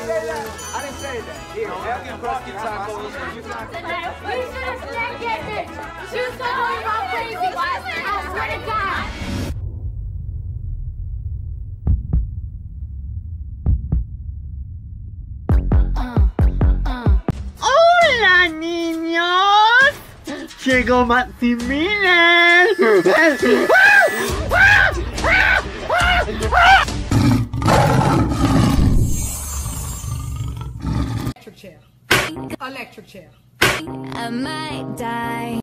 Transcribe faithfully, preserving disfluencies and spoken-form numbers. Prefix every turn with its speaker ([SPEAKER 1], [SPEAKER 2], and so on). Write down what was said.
[SPEAKER 1] say that. I didn't say that. Here, have your crusty tacos. You got
[SPEAKER 2] You should have snagged that bitch. She was going all crazy. I swear to God.
[SPEAKER 3] ¡Hola, niños! ¡Llegó Maximilian!
[SPEAKER 4] Electric chair. Electric chair.
[SPEAKER 5] I might die